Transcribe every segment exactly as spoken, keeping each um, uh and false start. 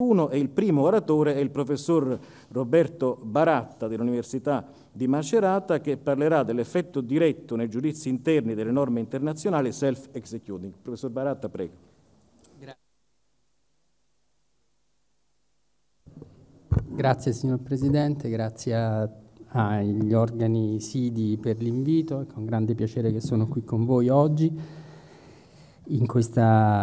uno e il primo oratore è il professor Roberto Baratta dell'Università di Macerata, che parlerà dell'effetto diretto nei giudizi interni delle norme internazionali self-executing. Professor Baratta, prego. Grazie signor Presidente, grazie a, agli organi SIDI per l'invito, è con grande piacere che sono qui con voi oggi in questo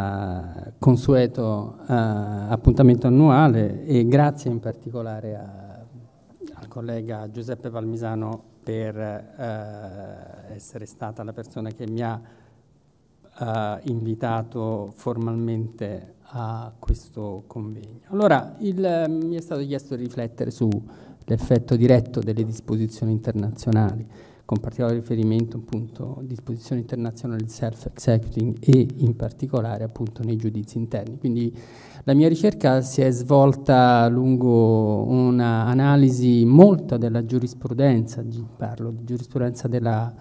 consueto uh, appuntamento annuale, e grazie in particolare a, al collega Giuseppe Palmisano per uh, essere stata la persona che mi ha uh, invitato formalmente a questo convegno. Allora, il, mi è stato chiesto di riflettere sull'effetto diretto delle disposizioni internazionali, con particolare riferimento appunto a disposizioni internazionali di self-executing e in particolare appunto nei giudizi interni. Quindi la mia ricerca si è svolta lungo un'analisi molta della giurisprudenza, parlo di giurisprudenza della,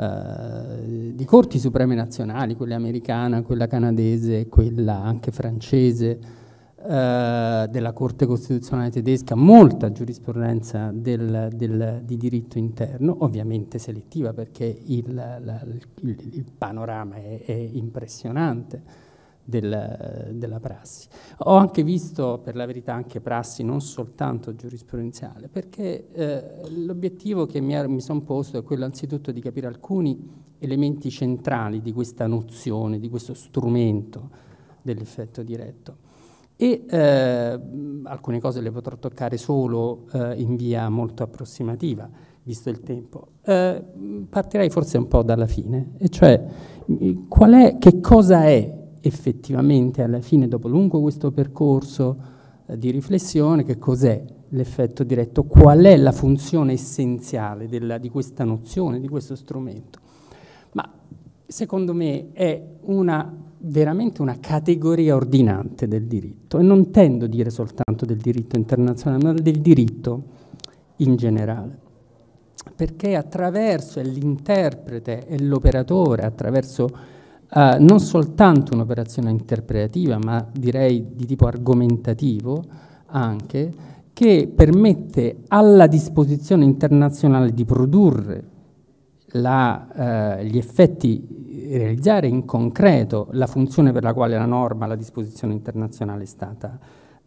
eh, di corti supreme nazionali, quella americana, quella canadese, quella anche francese, Uh, della Corte Costituzionale tedesca, molta giurisprudenza del, del, di diritto interno, ovviamente selettiva perché il, la, il, il panorama è, è impressionante del, della prassi. Ho anche visto, per la verità, anche prassi non soltanto giurisprudenziale, perché eh, l'obiettivo che mi, mi sono posto è quello anzitutto di capire alcuni elementi centrali di questa nozione, di questo strumento dell'effetto diretto. E eh, alcune cose le potrò toccare solo eh, in via molto approssimativa, visto il tempo. Eh, partirei forse un po' dalla fine, e cioè qual è, che cosa è effettivamente alla fine, dopo lungo questo percorso eh, di riflessione, che cos'è l'effetto diretto, qual è la funzione essenziale della, di questa nozione, di questo strumento. Ma secondo me è una veramente una categoria ordinante del diritto, e non intendo dire soltanto del diritto internazionale, ma del diritto in generale, perché attraverso l'interprete e l'operatore, attraverso eh, non soltanto un'operazione interpretativa, ma direi di tipo argomentativo anche, che permette alla disposizione internazionale di produrre la, eh, gli effetti, realizzare in concreto la funzione per la quale la norma, la disposizione internazionale è stata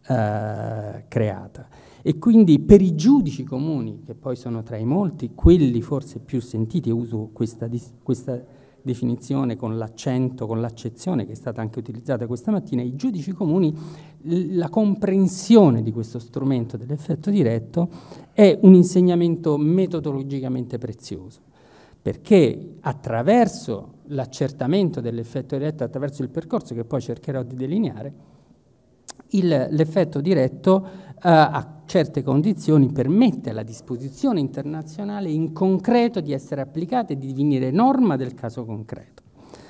eh, creata. E quindi per i giudici comuni, che poi sono tra i molti, quelli forse più sentiti, e uso questa, questa definizione con l'accento, con l'accezione che è stata anche utilizzata questa mattina, i giudici comuni, la comprensione di questo strumento dell'effetto diretto è un insegnamento metodologicamente prezioso, perché attraverso l'accertamento dell'effetto diretto, attraverso il percorso che poi cercherò di delineare, l'effetto diretto eh, a certe condizioni permette alla disposizione internazionale in concreto di essere applicata e di divenire norma del caso concreto.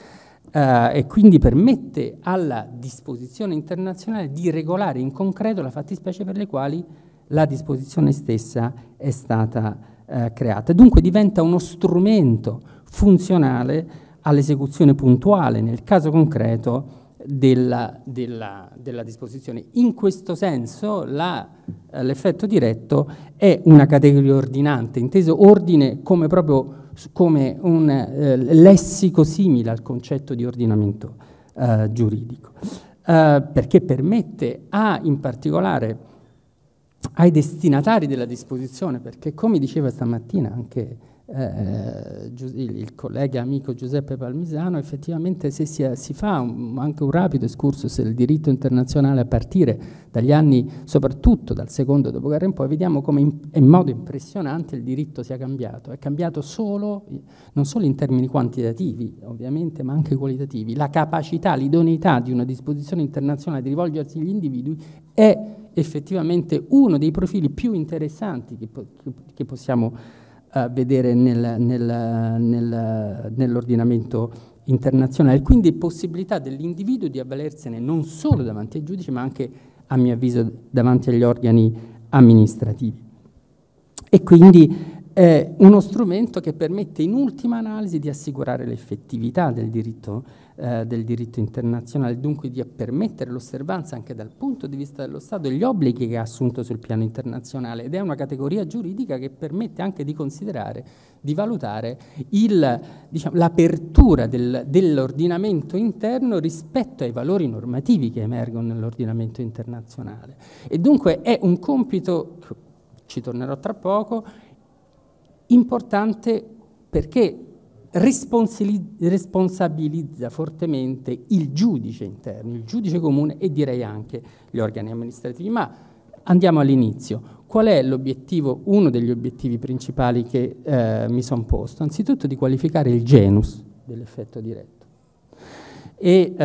Eh, e quindi permette alla disposizione internazionale di regolare in concreto la fattispecie per le quali la disposizione stessa è stata eh, creata. Dunque diventa uno strumento funzionale all'esecuzione puntuale, nel caso concreto, della, della, della disposizione. In questo senso l'effetto diretto è una categoria ordinante, inteso ordine come proprio come un eh, lessico simile al concetto di ordinamento eh, giuridico, eh, perché permette a, in particolare ai destinatari della disposizione, perché come diceva stamattina anche Eh, il, il collega amico Giuseppe Palmisano, effettivamente se si, si fa un, anche un rapido excursus del diritto internazionale a partire dagli anni, soprattutto dal secondo dopoguerra in poi, vediamo come in, in modo impressionante il diritto sia cambiato. È cambiato solo, non solo in termini quantitativi ovviamente, ma anche qualitativi. La capacità, l'idoneità di una disposizione internazionale di rivolgersi agli individui è effettivamente uno dei profili più interessanti che, che possiamo a vedere nel, nel, nel, nell'ordinamento internazionale, quindi possibilità dell'individuo di avvalersene non solo davanti ai giudici, ma anche, a mio avviso, davanti agli organi amministrativi. E quindi è uno strumento che permette in ultima analisi di assicurare l'effettività del diritto, eh, del diritto internazionale, dunque di permettere l'osservanza anche dal punto di vista dello Stato degli obblighi che ha assunto sul piano internazionale, ed è una categoria giuridica che permette anche di considerare, di valutare il, diciamo, l'apertura del, dell'ordinamento interno rispetto ai valori normativi che emergono nell'ordinamento internazionale. E dunque è un compito, ci tornerò tra poco, importante perché responsabilizza fortemente il giudice interno, il giudice comune e direi anche gli organi amministrativi. Ma andiamo all'inizio. Qual è l'obiettivo, uno degli obiettivi principali che eh, mi sono posto? Anzitutto di qualificare il genus dell'effetto diretto. E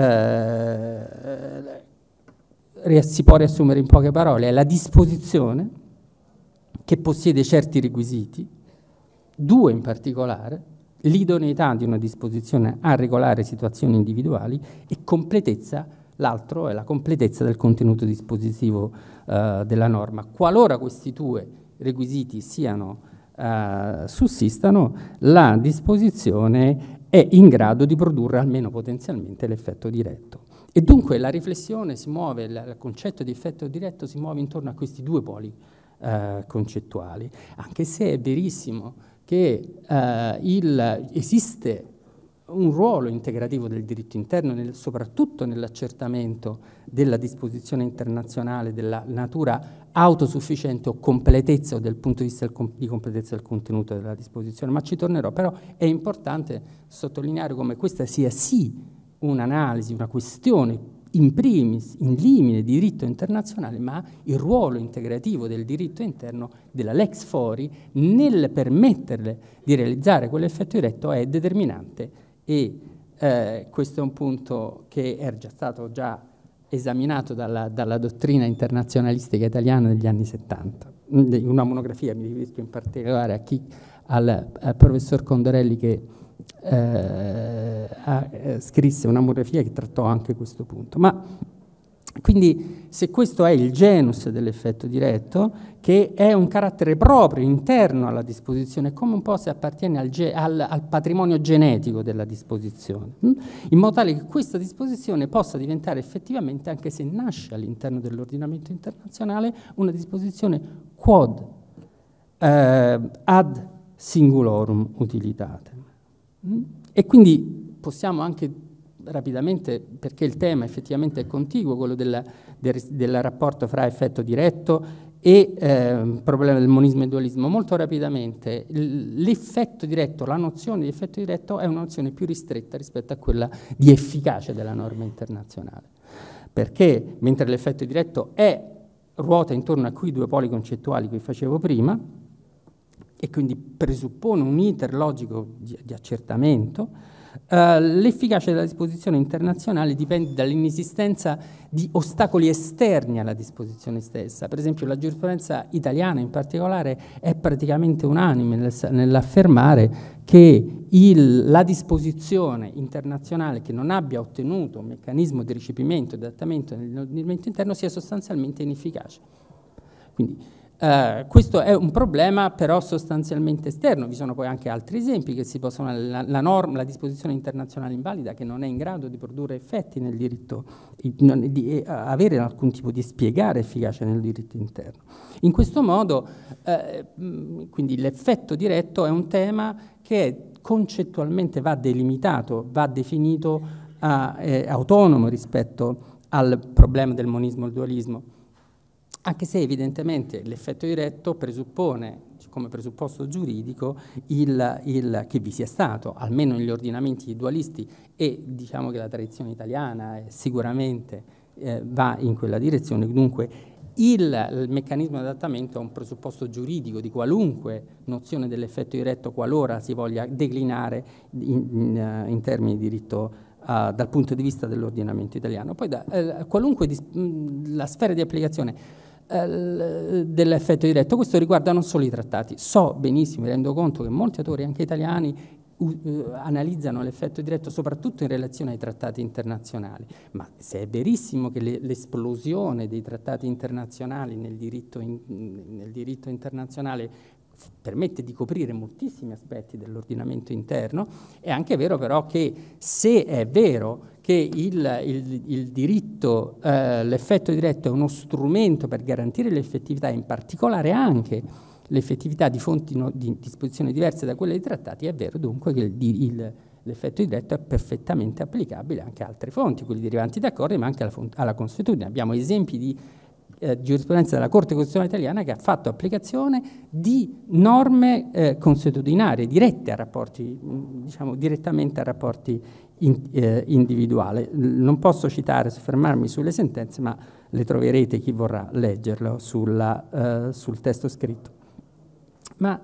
eh, si può riassumere in poche parole, è la disposizione che possiede certi requisiti, due in particolare, l'idoneità di una disposizione a regolare situazioni individuali e completezza, l'altro è la completezza del contenuto dispositivo eh, della norma. Qualora questi due requisiti siano, eh, sussistano, la disposizione è in grado di produrre almeno potenzialmente l'effetto diretto. E dunque la riflessione si muove, il concetto di effetto diretto si muove intorno a questi due poli eh, concettuali, anche se è verissimo che eh, il, esiste un ruolo integrativo del diritto interno, nel, soprattutto nell'accertamento della disposizione internazionale, della natura autosufficiente o completezza o del punto di vista del, di completezza del contenuto della disposizione, ma ci tornerò. Però è importante sottolineare come questa sia sì un'analisi, una questione in primis, in limine di diritto internazionale, ma il ruolo integrativo del diritto interno, della lex fori, nel permetterle di realizzare quell'effetto diretto è determinante e eh, questo è un punto che è già stato già esaminato dalla, dalla dottrina internazionalistica italiana negli anni settanta. Una monografia, mi riferisco in particolare a chi, al, al professor Condorelli che Eh, eh, scrisse una monografia che trattò anche questo punto. Ma quindi se questo è il genus dell'effetto diretto, che è un carattere proprio interno alla disposizione, come un po' se appartiene al, al, al patrimonio genetico della disposizione, hm? in modo tale che questa disposizione possa diventare effettivamente, anche se nasce all'interno dell'ordinamento internazionale, una disposizione quod eh, ad singulorum utilitatem. E quindi possiamo anche rapidamente, perché il tema effettivamente è contiguo, quello del, del, del rapporto fra effetto diretto e eh, problema del monismo e dualismo, molto rapidamente l'effetto diretto, la nozione di effetto diretto è una nozione più ristretta rispetto a quella di efficacia della norma internazionale, perché mentre l'effetto diretto è ruota intorno a quei due poli concettuali che facevo prima, e quindi presuppone un iter logico di, di accertamento, eh, l'efficacia della disposizione internazionale dipende dall'inesistenza di ostacoli esterni alla disposizione stessa. Per esempio la giurisprudenza italiana in particolare è praticamente unanime nel, nell'affermare che il, la disposizione internazionale che non abbia ottenuto un meccanismo di recepimento e adattamento nell'ordinamento interno sia sostanzialmente inefficace. Quindi, Uh, questo è un problema però sostanzialmente esterno. Vi sono poi anche altri esempi che si possono, la, la norma, la disposizione internazionale invalida che non è in grado di produrre effetti nel diritto, non, di uh, avere alcun tipo di spiegare efficacia nel diritto interno. In questo modo, uh, quindi l'effetto diretto è un tema che concettualmente va delimitato, va definito uh, è autonomo rispetto al problema del monismo e del dualismo. Anche se evidentemente l'effetto diretto presuppone, come presupposto giuridico, il, il, che vi sia stato, almeno negli ordinamenti dualisti, e diciamo che la tradizione italiana sicuramente eh, va in quella direzione, dunque il, il meccanismo di adattamento è un presupposto giuridico di qualunque nozione dell'effetto diretto qualora si voglia declinare in, in, in termini di diritto Uh, dal punto di vista dell'ordinamento italiano. Poi da, eh, qualunque mh, la sfera di applicazione eh, dell'effetto diretto, questo riguarda non solo i trattati. So benissimo, mi rendo conto che molti autori, anche italiani, uh, uh, analizzano l'effetto diretto soprattutto in relazione ai trattati internazionali, ma se è verissimo che le, l'esplosione dei trattati internazionali nel diritto, in, nel diritto internazionale permette di coprire moltissimi aspetti dell'ordinamento interno. È anche vero però che se è vero che il, il, il diritto, eh, l'effetto diretto è uno strumento per garantire l'effettività, in particolare anche l'effettività di fonti no, di disposizioni diverse da quelle dei trattati, è vero dunque che il, il, l'effetto diretto è perfettamente applicabile anche a altre fonti, quelli derivanti da accordi, ma anche alla, alla consuetudine. Abbiamo esempi di eh, giurisprudenza della Corte Costituzionale Italiana che ha fatto applicazione di norme eh, consuetudinarie dirette a rapporti, diciamo direttamente a rapporti in, eh, individuali. Non posso citare, soffermarmi sulle sentenze, ma le troverete chi vorrà leggerlo sulla, eh, sul testo scritto. Ma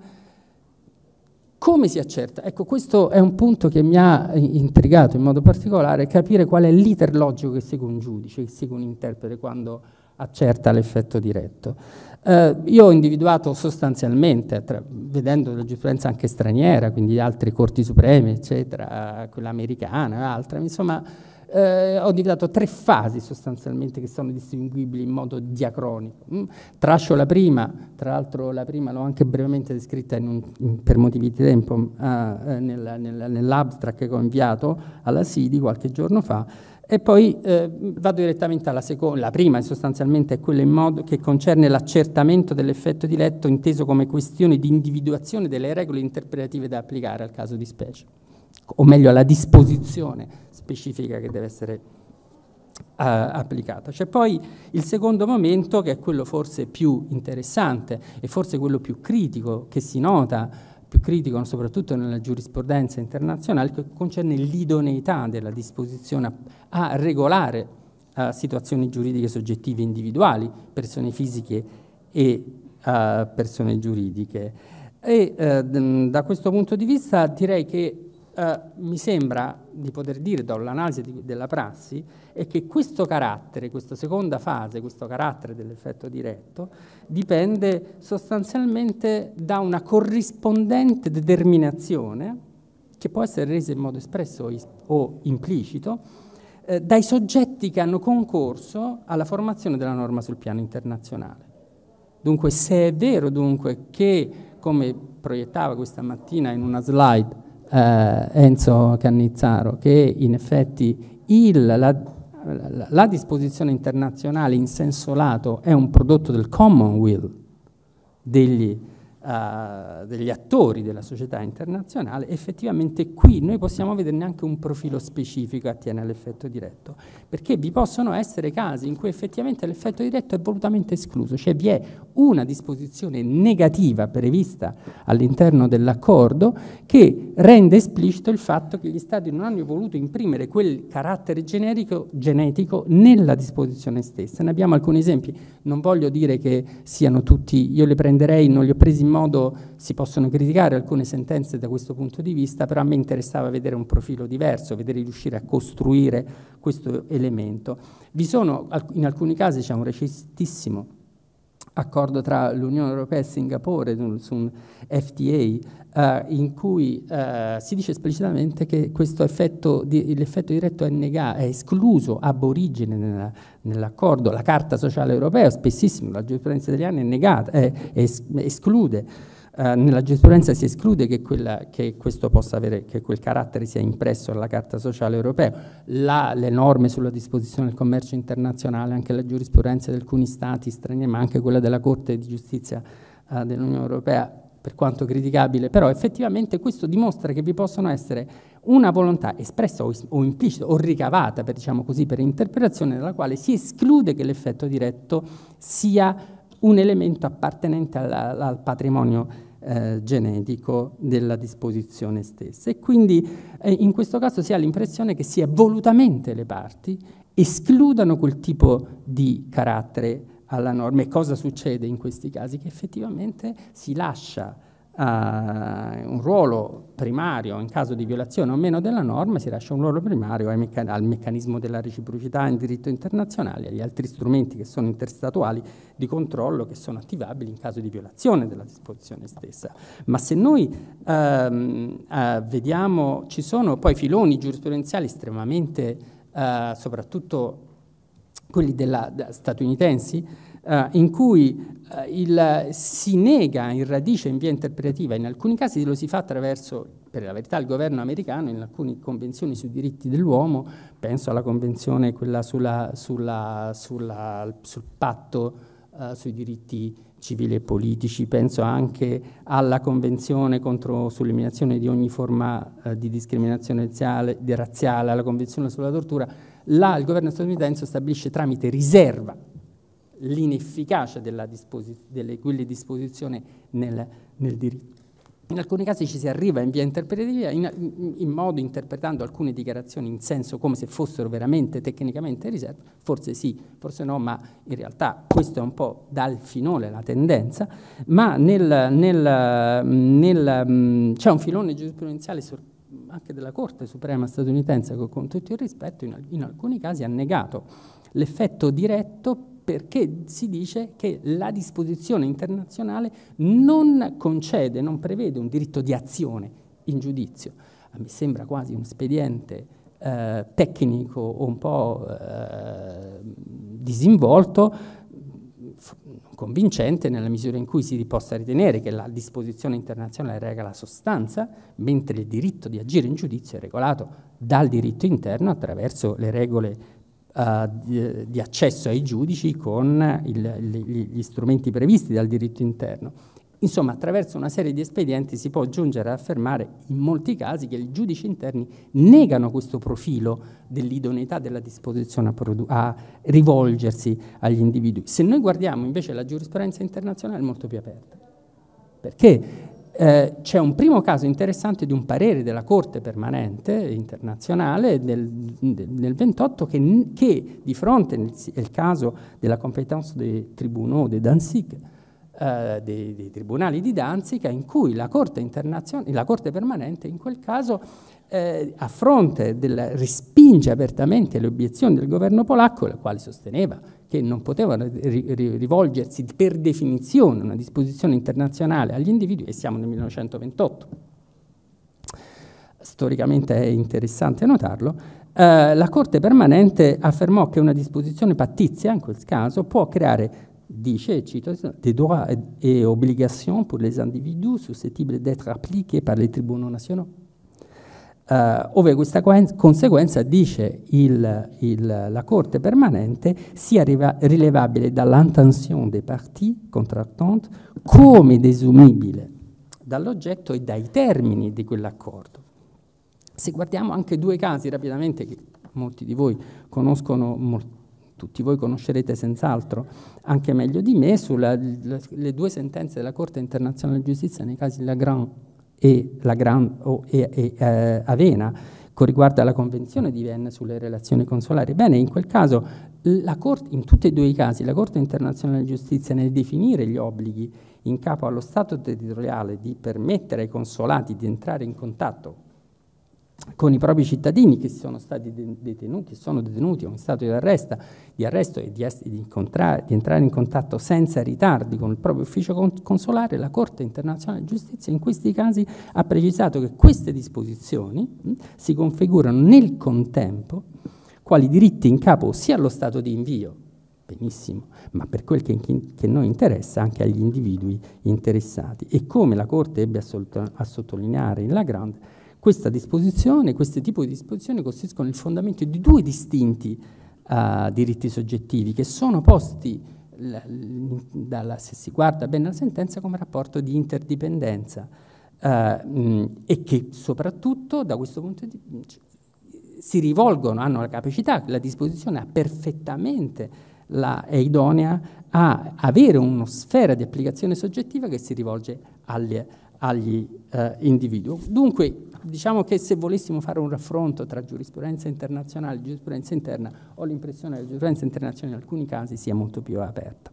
come si accerta? Ecco, questo è un punto che mi ha intrigato in modo particolare, capire qual è l'iter logico che segue un giudice, che segue un interprete quando accerta l'effetto diretto. Eh, io ho individuato sostanzialmente, tra, vedendo la giurisprudenza anche straniera, quindi altre corti supreme, eccetera, quella americana e altre, insomma, Eh, ho individuato tre fasi sostanzialmente che sono distinguibili in modo diacronico. Mm? Trascio la prima, tra l'altro la prima l'ho anche brevemente descritta in un, in, per motivi di tempo eh, nel, nel, nell'abstract che ho inviato alla S I D I qualche giorno fa, e poi eh, vado direttamente alla seconda. La prima sostanzialmente è quella in modo che concerne l'accertamento dell'effetto diretto inteso come questione di individuazione delle regole interpretative da applicare al caso di specie, o meglio alla disposizione specifica che deve essere uh, applicata. C'è poi il secondo momento, che è quello forse più interessante e forse quello più critico, che si nota, più critico soprattutto nella giurisprudenza internazionale, che concerne l'idoneità della disposizione a, a regolare uh, situazioni giuridiche soggettive individuali, persone fisiche e uh, persone giuridiche. E uh, da questo punto di vista direi che Uh, mi sembra di poter dire dall'analisi della prassi è che questo carattere, questa seconda fase, questo carattere dell'effetto diretto dipende sostanzialmente da una corrispondente determinazione che può essere resa in modo espresso o implicito eh, dai soggetti che hanno concorso alla formazione della norma sul piano internazionale. Dunque, se è vero dunque che, come proiettava questa mattina in una slide Uh, Enzo Cannizzaro, che in effetti il, la, la, la disposizione internazionale in senso lato è un prodotto del common will degli, uh, degli attori della società internazionale, effettivamente qui noi possiamo vederne anche un profilo specifico che attiene all'effetto diretto, perché vi possono essere casi in cui effettivamente l'effetto diretto è volutamente escluso, cioè vi è una disposizione negativa prevista all'interno dell'accordo che rende esplicito il fatto che gli Stati non hanno voluto imprimere quel carattere generico, genetico nella disposizione stessa. Ne abbiamo alcuni esempi, non voglio dire che siano tutti, io li prenderei, non li ho presi in modo, si possono criticare alcune sentenze da questo punto di vista, però a me interessava vedere un profilo diverso, vedere riuscire a costruire questo elemento. Vi sono, in alcuni casi c'è un recentissimo accordo tra l'Unione Europea e Singapore su un F T A uh, in cui uh, si dice esplicitamente che questo effetto, di, l'effetto diretto è, negato, è escluso ab origine nella, nell'accordo. La Carta Sociale Europea, spessissimo la giurisprudenza italiana è negata, è, è es, esclude. Uh, nella giurisprudenza si esclude che, quella, che questo possa avere, che quel carattere sia impresso alla Carta Sociale Europea. La, le norme sulla disposizione del commercio internazionale, anche la giurisprudenza di alcuni Stati stranieri, ma anche quella della Corte di Giustizia uh, dell'Unione Europea, per quanto criticabile, però effettivamente questo dimostra che vi possono essere una volontà espressa o, o implicita o ricavata, per, diciamo così, per interpretazione, nella quale si esclude che l'effetto diretto sia un elemento appartenente al, al patrimonio eh, genetico della disposizione stessa. E quindi eh, in questo caso si ha l'impressione che sia volutamente le parti escludano quel tipo di carattere alla norma. E cosa succede in questi casi? Che effettivamente si lascia uh, un ruolo primario in caso di violazione o meno della norma, si lascia un ruolo primario ai meccan- al meccanismo della reciprocità in diritto internazionale, agli altri strumenti che sono interstatuali di controllo che sono attivabili in caso di violazione della disposizione stessa. Ma se noi um, uh, vediamo, ci sono poi filoni giurisprudenziali estremamente, uh, soprattutto quelli della, da, statunitensi, uh, in cui uh, il, si nega in radice in via interpretativa, in alcuni casi lo si fa attraverso, per la verità, il governo americano, in alcune convenzioni sui diritti dell'uomo, penso alla convenzione quella sulla, sulla, sulla, sul patto uh, sui diritti civili e politici, penso anche alla convenzione contro sull'eliminazione di ogni forma uh, di discriminazione razziale, di razziale, alla convenzione sulla tortura. Là il governo statunitense stabilisce tramite riserva l'inefficacia della disposi- delle quelle disposizioni nel, nel diritto. In alcuni casi ci si arriva in via interpretativa, in, in, in modo interpretando alcune dichiarazioni in senso come se fossero veramente tecnicamente riserva, forse sì, forse no, ma in realtà questo è un po' dal filone la tendenza, ma nel, nel, nel, c'è un filone giurisprudenziale anche della Corte Suprema statunitense che, con tutto il rispetto, in, in alcuni casi ha negato l'effetto diretto, perché si dice che la disposizione internazionale non concede, non prevede un diritto di azione in giudizio. A me sembra quasi un espediente eh, tecnico o un po' eh, disinvolto, convincente nella misura in cui si possa ritenere che la disposizione internazionale regola la sostanza, mentre il diritto di agire in giudizio è regolato dal diritto interno attraverso le regole Uh, di, di accesso ai giudici con il, gli, gli strumenti previsti dal diritto interno. Insomma, attraverso una serie di espedienti si può giungere ad affermare in molti casi che i giudici interni negano questo profilo dell'idoneità della disposizione a, a rivolgersi agli individui. Se noi guardiamo invece la giurisprudenza internazionale è molto più aperta, perché Eh, c'è un primo caso interessante di un parere della Corte Permanente Internazionale del, del, del ventotto che, che di fronte, nel, nel caso della compétence des tribunaux de Danzig, eh, dei, dei tribunali di Danzica, in cui la Corte, internazionale, la Corte Permanente in quel caso eh, a fronte del respinge apertamente le obiezioni del governo polacco, la quale sosteneva che non potevano ri, ri, rivolgersi per definizione a una disposizione internazionale agli individui, e siamo nel millenovecentoventotto. Storicamente è interessante notarlo. Eh, la Corte Permanente affermò che una disposizione pattizia, in quel caso, può creare, dice, e cito, des droits et obligations pour les individus suscettibles d'être appliqués par les tribunaux nationaux. Uh, ove questa conseguenza, dice il, il, la Corte Permanente, sia rilevabile dall'intention des parties contractantes come desumibile dall'oggetto e dai termini di quell'accordo. Se guardiamo anche due casi rapidamente, che molti di voi conoscono, molti, tutti voi conoscerete senz'altro anche meglio di me, sulle le due sentenze della Corte Internazionale di Giustizia nei casi Legrand e, la Grand, oh, e, e eh, Avena, con riguardo alla Convenzione di Vienna sulle relazioni consolari. Bene, in quel caso, la Corte, in tutti e due i casi, la Corte Internazionale di Giustizia, nel definire gli obblighi in capo allo Stato territoriale di permettere ai consolati di entrare in contatto con i propri cittadini che sono stati detenuti, che sono detenuti o in stato di arresto, di arresto e di, di, di entrare in contatto senza ritardi con il proprio ufficio consolare, la Corte Internazionale di Giustizia in questi casi ha precisato che queste disposizioni mh, si configurano nel contempo quali diritti in capo sia allo Stato di invio, benissimo, ma per quel che, che noi interessa anche agli individui interessati. E come la Corte ebbe a, a sottolineare in Legrand, questa disposizione, questo tipo di disposizioni costituiscono il fondamento di due distinti uh, diritti soggettivi che sono posti, l, l, dalla, se si guarda bene la sentenza, come rapporto di interdipendenza uh, mh, e che soprattutto da questo punto di vista si rivolgono, hanno la capacità, la disposizione ha perfettamente, la, è idonea a avere una sfera di applicazione soggettiva che si rivolge agli, agli uh, individui. Dunque, diciamo che se volessimo fare un raffronto tra giurisprudenza internazionale e giurisprudenza interna, ho l'impressione che la giurisprudenza internazionale in alcuni casi sia molto più aperta.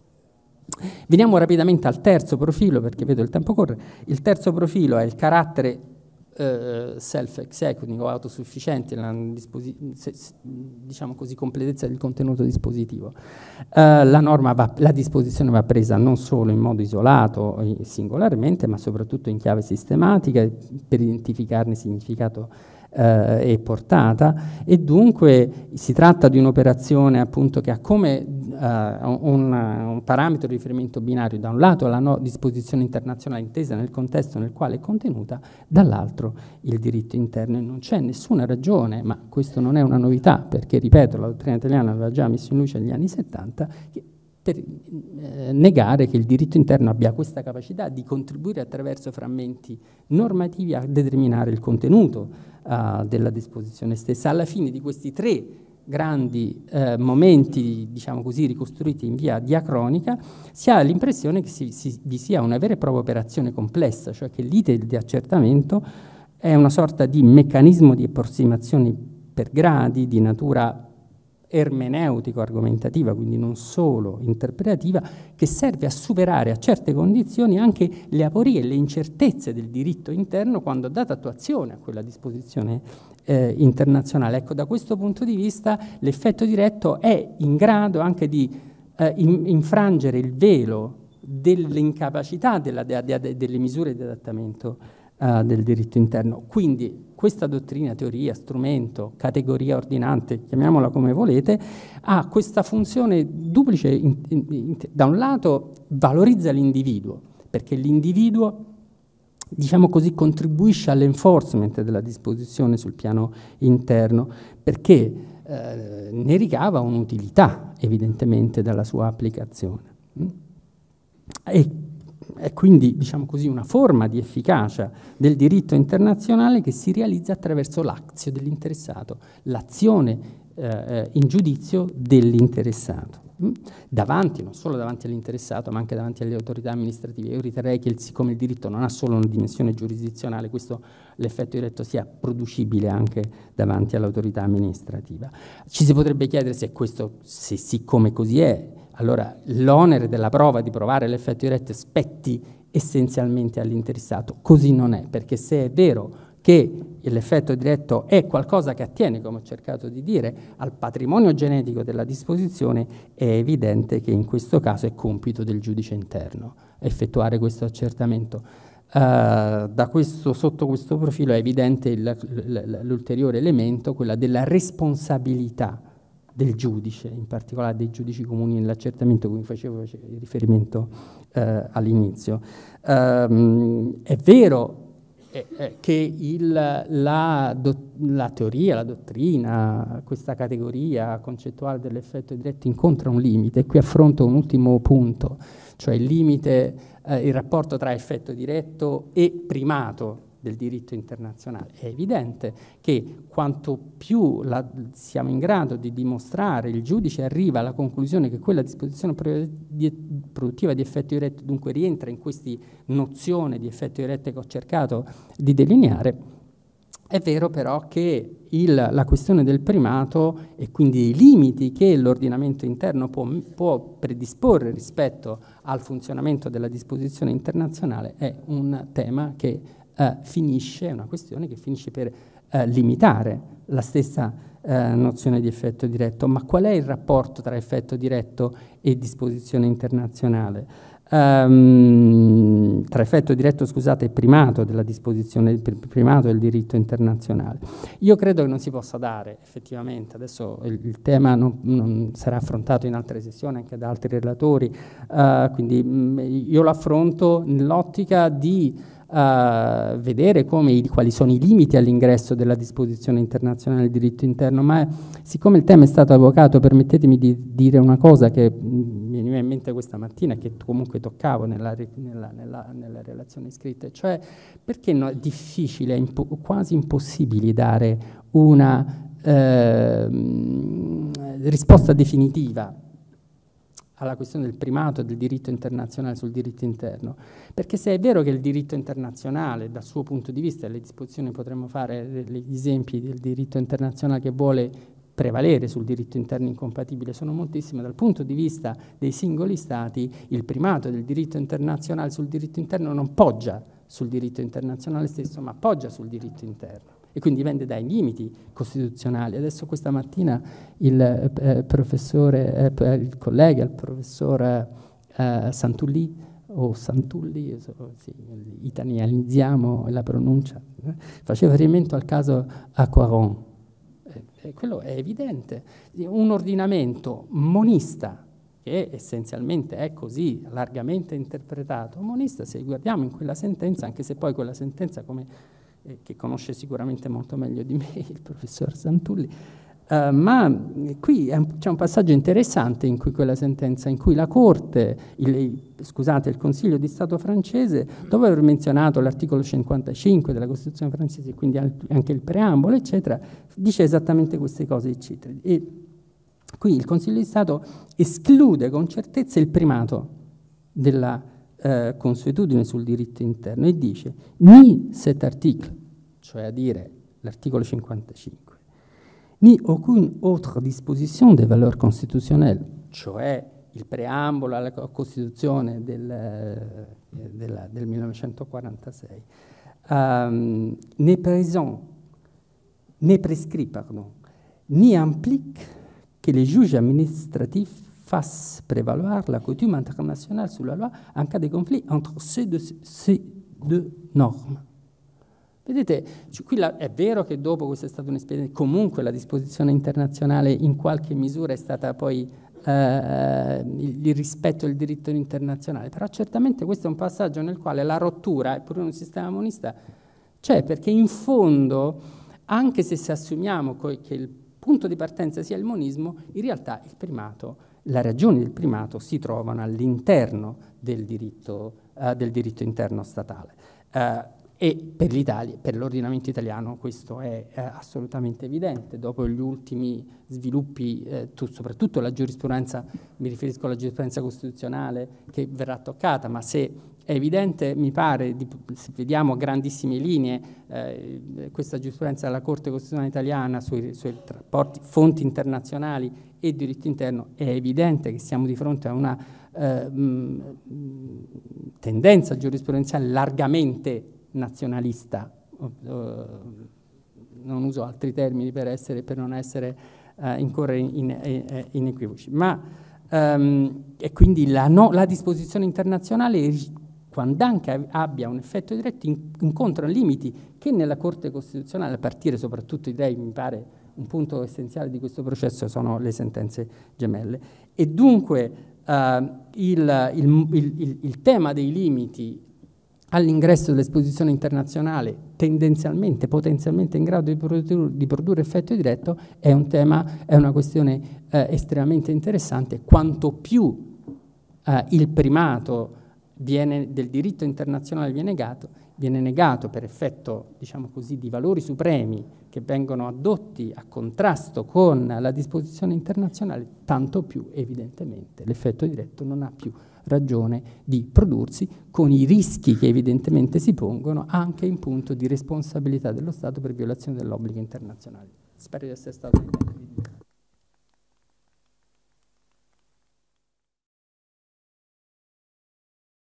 Veniamo rapidamente al terzo profilo, perché vedo il tempo corre. Il terzo profilo è il carattere eh, self-executing o autosufficiente, la se, se, diciamo così, completezza del contenuto dispositivo. Eh, la, norma va, la disposizione va presa non solo in modo isolato e singolarmente, ma soprattutto in chiave sistematica per identificarne significato eh, e portata, e dunque si tratta di un'operazione appunto che ha come eh, un, un parametro di riferimento binario da un lato la no disposizione internazionale intesa nel contesto nel quale è contenuta, dall'altro il diritto interno, e non c'è nessuna ragione, ma questo non è una novità perché, ripeto, la dottrina italiana aveva già messo in luce negli anni settanta, che per eh, negare che il diritto interno abbia questa capacità di contribuire attraverso frammenti normativi a determinare il contenuto uh, della disposizione stessa. Alla fine di questi tre grandi eh, momenti, diciamo così, ricostruiti in via diacronica, si ha l'impressione che si, si, vi sia una vera e propria operazione complessa, cioè che l'iter di accertamento è una sorta di meccanismo di approssimazione per gradi di natura ermeneutico-argomentativa, quindi non solo interpretativa, che serve a superare a certe condizioni anche le aporie e le incertezze del diritto interno quando ha dato attuazione a quella disposizione eh, internazionale. Ecco, da questo punto di vista l'effetto diretto è in grado anche di eh, in, infrangere il velo dell'incapacità della, de, de, de, delle misure di adattamento uh, del diritto interno. Quindi questa dottrina, teoria, strumento, categoria ordinante, chiamiamola come volete, ha questa funzione duplice. In, in, in, da un lato valorizza l'individuo, perché l'individuo, diciamo così, contribuisce all'enforcement della disposizione sul piano interno, perché eh, ne ricava un'utilità evidentemente dalla sua applicazione. E è quindi, diciamo così, una forma di efficacia del diritto internazionale che si realizza attraverso l'azio dell'interessato, l'azione eh, in giudizio dell'interessato, davanti, non solo davanti all'interessato, ma anche davanti alle autorità amministrative. Io riterrei che, il, siccome il diritto non ha solo una dimensione giurisdizionale, questo l'effetto diretto sia producibile anche davanti all'autorità amministrativa. Ci si potrebbe chiedere se questo, se siccome così è, allora l'onere della prova di provare l'effetto diretto spetti essenzialmente all'interessato. Così non è, perché se è vero che l'effetto diretto è qualcosa che attiene, come ho cercato di dire, al patrimonio genetico della disposizione, è evidente che in questo caso è compito del giudice interno effettuare questo accertamento. Uh, da questo, sotto questo profilo è evidente l'ulteriore elemento, quella della responsabilità del giudice, in particolare dei giudici comuni nell'accertamento, cui facevo riferimento eh, all'inizio. Um, è vero eh, eh, che il, la, do, la teoria, la dottrina, questa categoria concettuale dell'effetto diretto incontra un limite, e qui affronto un ultimo punto, cioè il limite, eh, il rapporto tra effetto diretto e primato del diritto internazionale. È evidente che quanto più la, siamo in grado di dimostrare, il giudice arriva alla conclusione che quella disposizione produttiva di effetto diretto dunque rientra in questa nozione di effetto diretto che ho cercato di delineare. È vero però che il, la questione del primato e quindi i limiti che l'ordinamento interno può, può predisporre rispetto al funzionamento della disposizione internazionale è un tema che Uh, finisce, è una questione che finisce per uh, limitare la stessa uh, nozione di effetto diretto. Ma qual è il rapporto tra effetto diretto e disposizione internazionale? Um, tra effetto diretto, scusate, e primato della disposizione, primato del diritto internazionale. Io credo che non si possa dare effettivamente, adesso il, il tema non, non sarà affrontato in altre sessioni anche da altri relatori, uh, quindi mh, io lo affronto nell'ottica di Uh, vedere come i, quali sono i limiti all'ingresso della disposizione internazionale del diritto interno, ma siccome il tema è stato evocato, permettetemi di dire una cosa che mi veniva in mente questa mattina, che comunque toccavo nella, nella, nella, nella relazione scritta, cioè perché no, è difficile, è impo quasi impossibile dare una eh, risposta definitiva alla questione del primato del diritto internazionale sul diritto interno, perché se è vero che il diritto internazionale, dal suo punto di vista, le disposizioni potremmo fare gli esempi del diritto internazionale che vuole prevalere sul diritto interno incompatibile sono moltissime, dal punto di vista dei singoli stati il primato del diritto internazionale sul diritto interno non poggia sul diritto internazionale stesso, ma poggia sul diritto interno, e quindi dipende dai limiti costituzionali. Adesso questa mattina il eh, professore, eh, il collega, il professor eh, Santulli, o Santulli, sì, italianizziamo la pronuncia, eh, faceva riferimento al caso Aquaron. E quello è evidente. Un ordinamento monista, che essenzialmente è così largamente interpretato, monista, se guardiamo in quella sentenza, anche se poi quella sentenza, come, eh, che conosce sicuramente molto meglio di me il professor Santulli, Uh, ma qui c'è un passaggio interessante in cui quella sentenza, in cui la Corte, il, scusate, il Consiglio di Stato francese, dopo aver menzionato l'articolo cinquantacinque della Costituzione francese, quindi anche il preambolo, eccetera, dice esattamente queste cose, eccetera. E qui il Consiglio di Stato esclude con certezza il primato della uh, consuetudine sul diritto interno e dice ni cet article, cioè a dire l'articolo cinquantacinque, ni aucune autre disposition des valeurs constitutionnelles, cioè il preambolo alla Costituzione del, eh, del, del millenovecentoquarantasei, um, ne présent, ne prescrit, pardon, ni implique que les juges administratifs fassent prévaloir la coutume internationale sulla loi en cas de conflit entre ces deux, ces deux normes. Vedete, cioè, qui la, è vero che dopo questo è stato un espediente, comunque la disposizione internazionale in qualche misura è stata poi eh, il, il rispetto del diritto internazionale, però certamente questo è un passaggio nel quale la rottura, eppure in un sistema monista, c'è, perché in fondo, anche se, se assumiamo che il punto di partenza sia il monismo, in realtà il primato, le ragioni del primato si trovano all'interno del diritto, eh, del diritto interno statale. Eh, E per l'Italia, per l'ordinamento italiano, questo è, è assolutamente evidente. Dopo gli ultimi sviluppi, eh, tu, soprattutto la giurisprudenza, mi riferisco alla giurisprudenza costituzionale che verrà toccata, ma se è evidente, mi pare, di, se vediamo grandissime linee, eh, questa giurisprudenza della Corte Costituzionale Italiana sui, sui rapporti, fonti internazionali e diritto interno, è evidente che siamo di fronte a una eh, mh, tendenza giurisprudenziale largamente nazionalista, non uso altri termini per, essere, per non essere uh, incorrere in, in, in equivoci, ma um, e quindi la, no, la disposizione internazionale, quando anche abbia un effetto diretto, in, incontra limiti che nella Corte Costituzionale, a partire soprattutto, direi, mi pare un punto essenziale di questo processo, sono le sentenze gemelle. E dunque uh, il, il, il, il tema dei limiti all'ingresso dell'esposizione internazionale, tendenzialmente, potenzialmente in grado di produrre, di produrre effetto diretto, è un tema, è una questione eh, estremamente interessante. Quanto più eh, il primato viene, del diritto internazionale viene negato, viene negato per effetto, diciamo così, di valori supremi che vengono addotti a contrasto con la disposizione internazionale, tanto più evidentemente l'effetto diretto non ha più ragione di prodursi, con i rischi che evidentemente si pongono anche in punto di responsabilità dello Stato per violazione dell'obbligo internazionale. Spero di essere stato